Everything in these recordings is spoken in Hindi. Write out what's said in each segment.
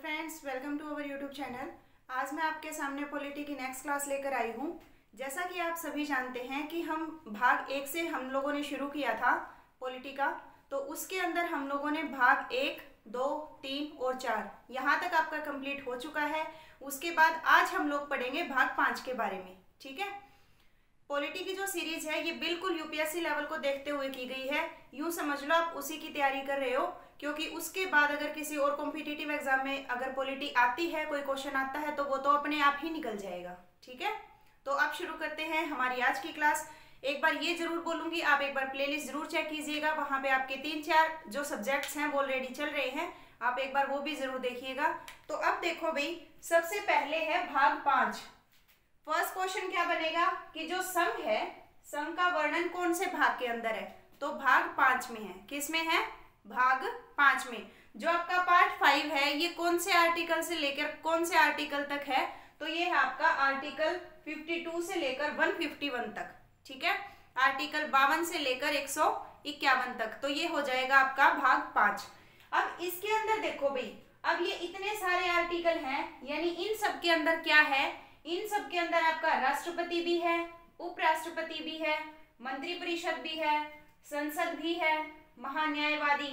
Friends, welcome to our YouTube channel. आज मैं आपके सामने पॉलिटी की नेक्स्ट क्लास लेकर आई हूँ। जैसा कि आप सभी जानते हैं कि हम भाग 1 से हम लोगों ने शुरू किया था पॉलिटी का, तो उसके अंदर हम लोगों ने भाग 1, 2, 3 और 4 यहाँ तक आपका कंप्लीट हो चुका है। उसके बाद आज हम लोग पढ़ेंगे भाग 5 के बारे में। ठीक है, पॉलिटी की जो सीरीज है ये बिल्कुल यूपीएससी लेवल को देखते हुए की गई है। यूं समझ लो आप उसी की तैयारी कर रहे हो, क्योंकि उसके बाद अगर किसी और कॉम्पिटिटिव एग्जाम में अगर पॉलिटी आती है, कोई क्वेश्चन आता है, तो वो तो अपने आप ही निकल जाएगा। ठीक है, तो अब शुरू करते हैं हमारी आज की क्लास। एक बार ये जरूर बोलूंगी, आप एक बार प्लेलिस्ट जरूर चेक कीजिएगा। वहां पे आपके 3-4 जो सब्जेक्ट्स हैं वो ऑलरेडी चल रहे हैं, आप एक बार वो भी जरूर देखिएगा। तो अब देखो भाई, सबसे पहले है भाग 5। फर्स्ट क्वेश्चन क्या बनेगा कि जो सम है, सम का वर्णन कौन से भाग के अंदर है? तो भाग 5 में है। किस में है? भाग 5 में। जो आपका पार्ट 5 है ये कौन से आर्टिकल से लेकर कौन से आर्टिकल तक है? तो ये है आपका आर्टिकल 52 से लेकर 151 तक। ठीक है, आर्टिकल 52 से लेकर 151 तक। तो ये हो जाएगा आपका भाग 5। अब इसके अंदर देखो भाई, अब ये इतने सारे आर्टिकल हैं, यानी इन सब के अंदर क्या है? इन सब के अंदर आपका राष्ट्रपति भी है, उपराष्ट्रपति भी है, मंत्रिपरिषद भी है, संसद भी है, महान्यायवादी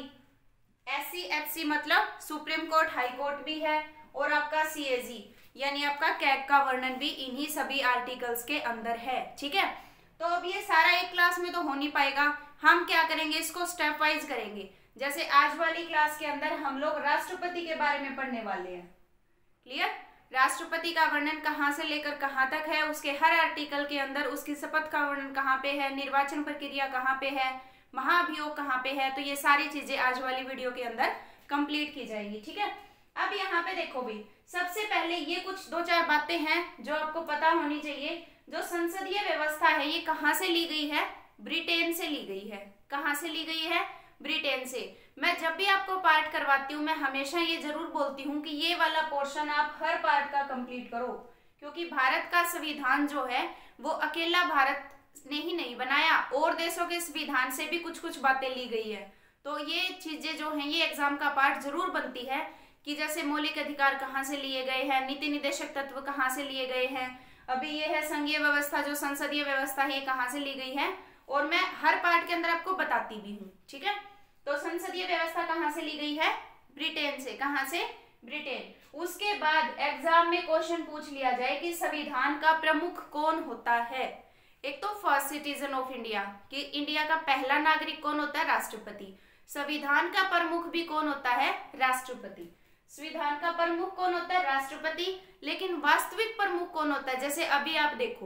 SC, मतलब सुप्रीम कोर्ट, हाई कोर्ट भी है, और आपका CAG यानी आपका कैग का वर्णन भी इन्हीं सभी आर्टिकल्स के अंदर है। ठीक है, तो अब ये सारा एक क्लास में तो हो नहीं पाएगा। हम क्या करेंगे, इसको स्टेप वाइज करेंगे। जैसे आज वाली क्लास के अंदर हम लोग राष्ट्रपति के बारे में पढ़ने वाले हैं। क्लियर? राष्ट्रपति का वर्णन कहां से लेकर कहां तक है, उसके हर आर्टिकल के अंदर उसकी शपथ का वर्णन कहां पे है, निर्वाचन प्रक्रिया कहां पे है, महाभियोग कहां पे है। तो ये सारी चीजें आज वाली वीडियो के अंदर कंप्लीट की जाएंगी। ठीक है, अब यहाँ पे देखो भाई, सबसे पहले ये कुछ 2-4 बातें हैं जो आपको पता होनी चाहिए। जो संसदीय व्यवस्था है ये कहाँ से ली गई है? ब्रिटेन से ली गई है। कहाँ से ली गई है? ब्रिटेन से। मैं जब भी आपको पार्ट करवाती हूँ मैं हमेशा ये जरूर बोलती हूँ कि ये वाला पोर्शन आप हर पार्ट का कंप्लीट करो, क्योंकि भारत का संविधान जो है वो अकेला भारत ने ही नहीं बनाया, और देशों के संविधान से भी कुछ कुछ बातें ली गई है। तो ये चीजें जो हैं ये एग्जाम का पार्ट जरूर बनती है कि जैसे मौलिक अधिकार कहाँ से लिए गए हैं, नीति निर्देशक तत्व कहाँ से लिए गए हैं, अभी ये है संघीय व्यवस्था, जो संसदीय व्यवस्था है ये कहाँ से ली गई है, और मैं हर पार्ट के अंदर आपको बताती भी हूँ। ठीक है, तो संसदीय व्यवस्था कहाँ से ली गई है? ब्रिटेन से। कहाँ से? ब्रिटेन। उसके बाद एग्जाम में क्वेश्चन पूछ लिया जाए कि संविधान का प्रमुख कौन होता है। एक तो फर्स्ट सिटीजन ऑफ इंडिया, कि इंडिया का पहला नागरिक कौन होता है? राष्ट्रपति। संविधान का प्रमुख भी कौन होता है? राष्ट्रपति। संविधान का प्रमुख कौन होता है? राष्ट्रपति। लेकिन वास्तविक प्रमुख कौन होता है? जैसे अभी आप देखो,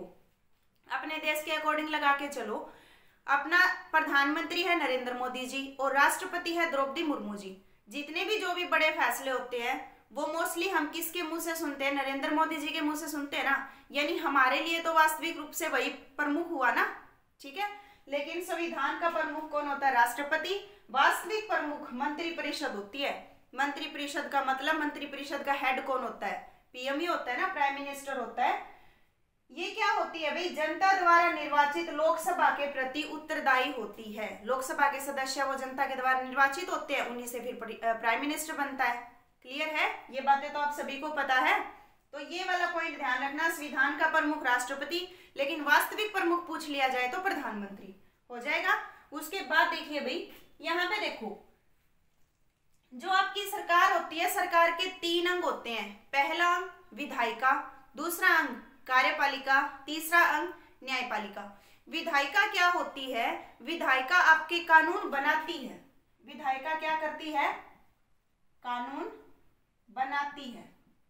अपने देश के अकॉर्डिंग लगा के चलो, अपना प्रधानमंत्री है नरेंद्र मोदी जी और राष्ट्रपति है द्रौपदी मुर्मू जी। जितने भी जो भी बड़े फैसले होते हैं वो मोस्टली हम किसके मुंह से सुनते हैं? नरेंद्र मोदी जी के मुंह से सुनते हैं ना। यानी हमारे लिए तो वास्तविक रूप से वही प्रमुख हुआ ना। ठीक है, लेकिन संविधान का प्रमुख कौन होता है? राष्ट्रपति। वास्तविक प्रमुख मंत्रिपरिषद होती है। मंत्रिपरिषद का मतलब मंत्रिपरिषद का हेड कौन होता है? PM ही होता है ना, प्राइम मिनिस्टर होता है। ये क्या होती है भाई? जनता द्वारा निर्वाचित लोकसभा के प्रति उत्तरदायी होती है। लोकसभा के सदस्य वो जनता के द्वारा निर्वाचित होते हैं, उन्हीं से फिर प्राइम मिनिस्टर बनता है। क्लियर है? ये बातें तो आप सभी को पता है। तो ये वाला पॉइंट ध्यान रखना, संविधान का प्रमुख राष्ट्रपति, लेकिन वास्तविक प्रमुख पूछ लिया जाए तो प्रधानमंत्री हो जाएगा। उसके बाद देखिए भाई, यहाँ पे देखो, जो आपकी सरकार होती है, सरकार के 3 अंग होते हैं। पहला अंग विधायिका, दूसरा अंग कार्यपालिका, तीसरा अंग न्यायपालिका। विधायिका क्या होती है? विधायिका आपके कानून बनाती है। विधायिका क्या करती है? कानून बनाती है।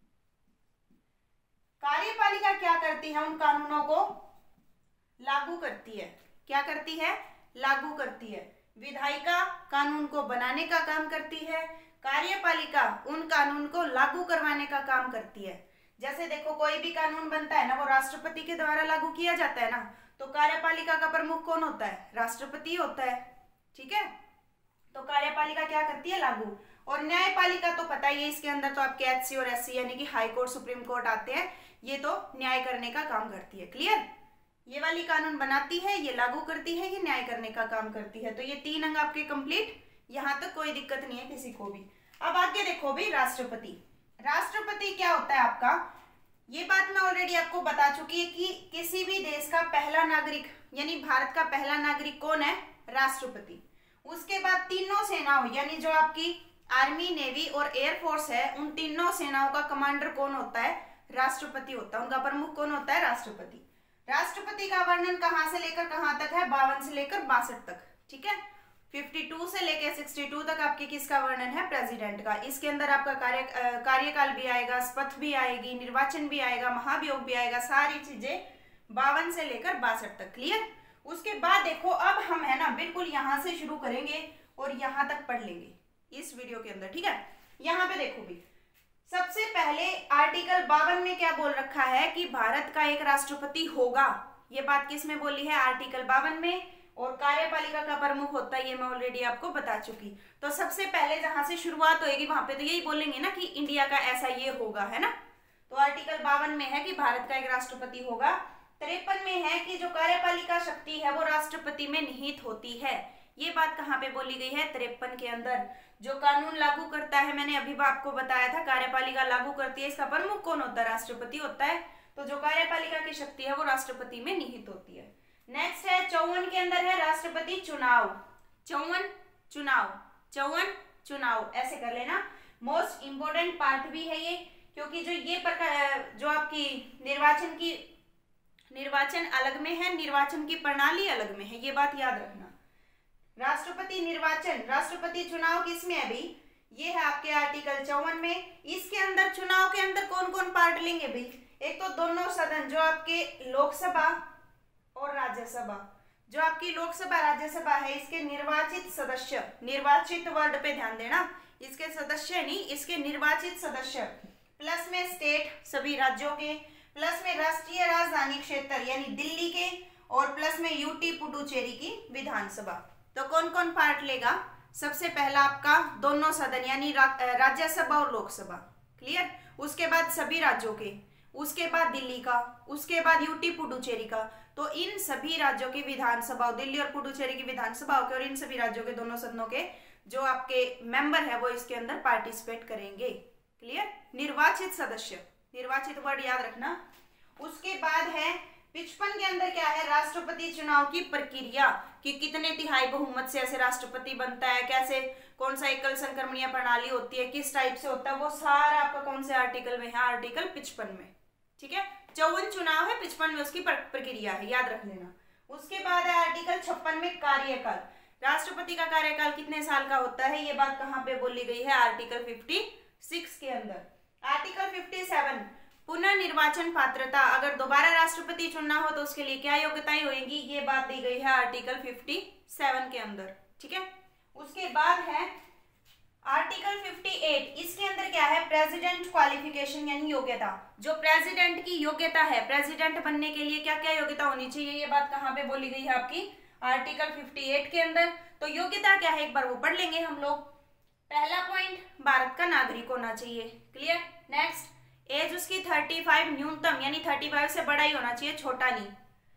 कार्यपालिका क्या करती है? उन कानूनों को लागू करती है। क्या करती है? लागू करती है। विधायिका कानून को बनाने का काम करती है, कार्यपालिका उन कानून को लागू करवाने का काम करती है। जैसे देखो, कोई भी कानून बनता है ना, वो राष्ट्रपति के द्वारा लागू किया जाता है ना, तो कार्यपालिका का प्रमुख कौन होता है? राष्ट्रपति होता है। ठीक है, तो कार्यपालिका क्या करती है? लागू। और न्यायपालिका तो पता ही है, इसके अंदर तो आपके HC और SC यानी कि हाई कोर्ट, सुप्रीम कोर्ट आते हैं, ये तो न्याय करने का काम करती है। क्लियर? ये वाली कानून बनाती है, ये लागू करती है, ये न्याय करने का काम करती है। तो ये 3 अंग आपके कंप्लीट, यहाँ तक कोई दिक्कत नहीं है किसी को भी। अब आगे देखो भाई, राष्ट्रपति। राष्ट्रपति क्या होता है आपका, ये बात मैं ऑलरेडी आपको बता चुकी है कि किसी भी देश का पहला नागरिक यानी भारत का पहला नागरिक कौन है, राष्ट्रपति। उसके बाद तीनों सेनाओं यानी जो आपकी आर्मी, नेवी और एयरफोर्स है, उन तीनों सेनाओं का कमांडर कौन होता है, राष्ट्रपति होता है। उनका प्रमुख कौन होता है, राष्ट्रपति। राष्ट्रपति का वर्णन कहां से लेकर कहां तक है, 52 से लेकर 62 तक, ठीक है। 52 से लेकर 62 तक आपके किसका वर्णन है, प्रेसिडेंट का। इसके अंदर आपका कार्यकाल भी आएगा, शपथ भी आएगी, निर्वाचन भी आएगा, महाभियोग भी आएगा, सारी चीजें 52 से लेकर 62 तक। क्लियर। उसके बाद देखो अब हम है ना बिल्कुल यहां से शुरू करेंगे और यहां तक पढ़ लेंगे इस वीडियो के अंदर, ठीक है। यहाँ पे देखो भी सबसे पहले आर्टिकल 52 में क्या बोल रखा है कि भारत का एक राष्ट्रपति होगा। ये बात किस में बोली है, आर्टिकल 52 में। और कार्यपालिका का प्रमुख होता है, ये मैं ऑलरेडी आपको बता चुकी। तो सबसे पहले जहां से शुरुआत होगी वहां पे तो यही बोलेंगे ना कि इंडिया का ऐसा ये होगा, है ना। तो आर्टिकल 52 में है कि भारत का एक राष्ट्रपति होगा। 53 में है कि जो कार्यपालिका शक्ति है वो राष्ट्रपति में निहित होती है। ये बात कहाँ पे बोली गई है, 53 के अंदर। जो कानून लागू करता है, मैंने अभी आपको बताया था, कार्यपालिका लागू करती है, इसका प्रमुख कौन होता है, राष्ट्रपति होता है। तो जो कार्यपालिका की शक्ति है वो राष्ट्रपति में निहित होती है। नेक्स्ट है 54 के अंदर है राष्ट्रपति चुनाव। 54 चुनाव, 54 चुनाव, ऐसे कर लेना। मोस्ट इंपोर्टेंट पार्ट भी है ये, क्योंकि जो ये जो आपकी निर्वाचन अलग में है, निर्वाचन की प्रणाली अलग में है, ये बात याद रखना। राष्ट्रपति निर्वाचन, राष्ट्रपति चुनाव किसमें है भाई, ये है आपके आर्टिकल 54 में। इसके अंदर चुनाव के अंदर कौन कौन पार्ट लेंगे भाई, एक तो दोनों सदन जो आपके लोकसभा और राज्यसभा, जो आपकी लोकसभा राज्यसभा है, इसके निर्वाचित सदस्य, निर्वाचित वर्ड पे ध्यान देना, इसके सदस्य नहीं, इसके निर्वाचित सदस्य, प्लस में स्टेट सभी राज्यों के, प्लस में राष्ट्रीय राजधानी क्षेत्र यानी दिल्ली के, और प्लस में यूटी पुडुचेरी की विधानसभा। तो कौन कौन पार्ट लेगा, सबसे पहला आपका दोनों सदन यानी राज्यसभा और लोकसभा, क्लियर। उसके बाद सभी राज्यों के, उसके बाद दिल्ली का, उसके बाद यूटी पुडुचेरी का। तो इन सभी राज्यों की विधानसभा, दिल्ली और पुडुचेरी की विधानसभाओं के और इन सभी राज्यों के दोनों सदनों के जो आपके मेंबर है वो इसके अंदर पार्टिसिपेट करेंगे, क्लियर। निर्वाचित सदस्य, निर्वाचित वर्ड याद रखना। उसके बाद है 55 के अंदर क्या है, राष्ट्रपति चुनाव की प्रक्रिया, कि कितने तिहाई बहुमत से ऐसे राष्ट्रपति बनता है, कैसे, कौन सा एकल संक्रमणीय प्रणाली होती है, किस टाइप से होता है, वो सारा आपका कौन से आर्टिकल में है, आर्टिकल 55 में, ठीक है। 54 चुनाव है, 55 में उसकी प्रक्रिया है, याद रख लेना। उसके बाद है आर्टिकल 56 में कार्यकाल, राष्ट्रपति का कार्यकाल कितने साल का होता है, ये बात कहाँ पे बोली गई है, आर्टिकल 56 के अंदर। आर्टिकल 57 पुनः निर्वाचन पात्रता, अगर दोबारा राष्ट्रपति चुनना हो तो उसके लिए क्या योग्यताएं होंगी, ये बात दी गई है आर्टिकल 57 के अंदर, ठीक है। उसके बाद है आर्टिकल 58, इसके अंदर क्या है, प्रेसिडेंट क्वालिफिकेशन यानी योग्यता, जो प्रेसिडेंट की योग्यता है, प्रेसिडेंट बनने के लिए क्या क्या योग्यता होनी चाहिए, ये बात कहाँ पे बोली गई है आपकी, आर्टिकल 58 के अंदर। तो योग्यता क्या है एक बार वो पढ़ लेंगे हम लोग। पहला पॉइंट, भारत का नागरिक होना चाहिए, क्लियर। नेक्स्ट, एज उसकी 35 न्यूनतम यानी 35 से बड़ा ही होना चाहिए, छोटा नहीं।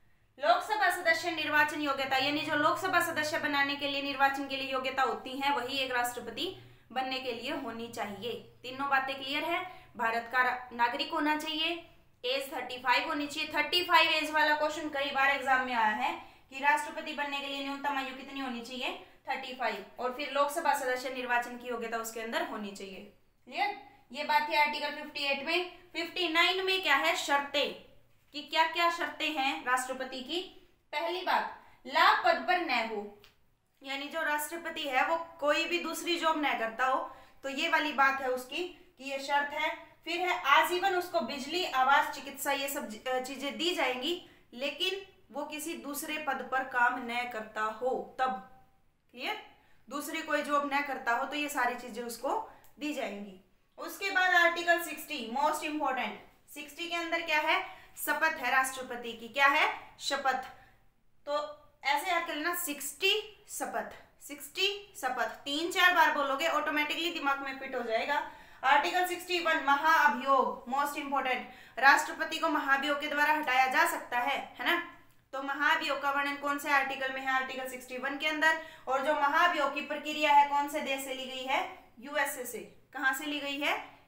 लोकसभा सदस्य निर्वाचन योग्यता, यानी जो लोकसभा सदस्य बनाने के लिए निर्वाचन के लिए योग्यता होती है वही एक राष्ट्रपति बनने के लिए होनी चाहिए। तीनों बातें क्लियर है। भारत का नागरिक होना चाहिए, एज 35 होनी चाहिए। 35 एज वाला क्वेश्चन कई बार एग्जाम में आया है कि राष्ट्रपति बनने के लिए न्यूनतम आयु कितनी होनी चाहिए, 35, और फिर लोकसभा सदस्य निर्वाचन की योग्यता उसके अंदर होनी चाहिए, क्लियर। ये बात है आर्टिकल 58 में। 59 में क्या है, शर्तें, कि क्या क्या शर्तें हैं राष्ट्रपति की। पहली बात, लाभ पद पर न हो, यानी जो राष्ट्रपति है वो कोई भी दूसरी जॉब न करता हो, तो ये वाली बात है उसकी कि ये शर्त है। फिर है आजीवन उसको बिजली, आवास, चिकित्सा ये सब चीजें दी जाएंगी, लेकिन वो किसी दूसरे पद पर काम न करता हो तब, क्लियर। दूसरी कोई जॉब न करता हो तो ये सारी चीजें उसको दी जाएंगी। उसके बाद आर्टिकल 60 मोस्ट इंपोर्टेंट, 60 के अंदर क्या है, शपथ है राष्ट्रपति की, क्या है, शपथ। तो ऐसे याद कर लेना, 60 शपथ, 60 शपथ, 3-4 बार बोलोगे ऑटोमेटिकली दिमाग में फिट हो जाएगा। आर्टिकल 61 महाअभियोग, मोस्ट इंपोर्टेंट, राष्ट्रपति को महाभियोग के द्वारा हटाया जा सकता है ना। तो महाभियोग का वर्णन कौन से आर्टिकल में है, आर्टिकल 61 के अंदर। और जो महाभियोग की प्रक्रिया है कौन से देश से ली गई है, यूएसए से। कहां से ली गई है,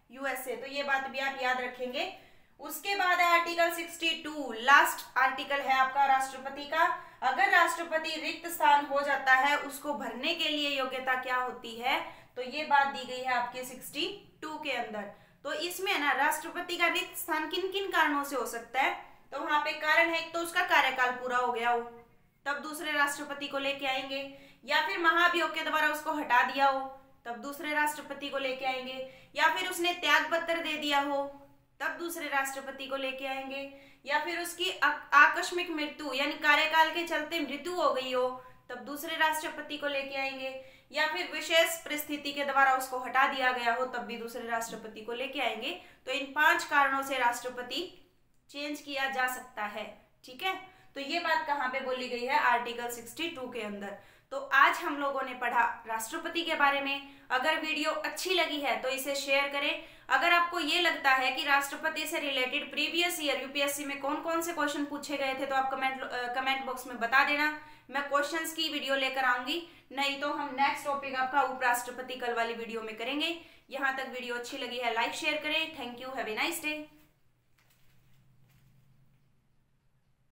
यूएसए, तो ये बात भी आप याद रखेंगे। उसके बाद है आर्टिकल 62, लास्ट आर्टिकल है आपका राष्ट्रपति का। अगर राष्ट्रपति रिक्त स्थान हो जाता है उसको भरने के लिए योग्यता क्या होती है, तो ये बात दी गई है आपके 62 के अंदर। तो इसमें ना राष्ट्रपति का रिक्त स्थान किन किन कारणों से हो सकता है, तो वहां पे कारण है एक तो उसका कार्यकाल पूरा हो गया हो तब दूसरे राष्ट्रपति को लेके आएंगे, या फिर महाभियोग के द्वारा उसको हटा दिया हो तब दूसरे राष्ट्रपति को लेके आएंगे, या फिर उसने त्याग पत्र दे दिया हो तब दूसरे राष्ट्रपति को लेके आएंगे, या फिर उसकी आकस्मिक मृत्यु यानी कार्यकाल के चलते मृत्यु हो गई हो तब दूसरे राष्ट्रपति को लेके आएंगे, या फिर विशेष परिस्थिति के द्वारा उसको हटा दिया गया हो तब भी दूसरे राष्ट्रपति को लेके आएंगे। तो इन 5 कारणों से राष्ट्रपति चेंज किया जा सकता है। ठीक है, तो ये बात कहाँ पे बोली गई है, आर्टिकल 62 के अंदर। तो आज हम लोगों ने पढ़ा राष्ट्रपति के बारे में। अगर वीडियो अच्छी लगी है तो इसे शेयर करें। अगर आपको ये लगता है कि राष्ट्रपति से रिलेटेड प्रीवियस ईयर यूपीएससी में कौन कौन से क्वेश्चन पूछे गए थे तो आप कमेंट बॉक्स में बता देना, मैं क्वेश्चंस की वीडियो लेकर आऊंगी। नहीं तो हम नेक्स्ट टॉपिक आपका उपराष्ट्रपति कल वाली वीडियो में करेंगे। यहाँ तक वीडियो अच्छी लगी है लाइक शेयर करें। Thank you, have a nice day.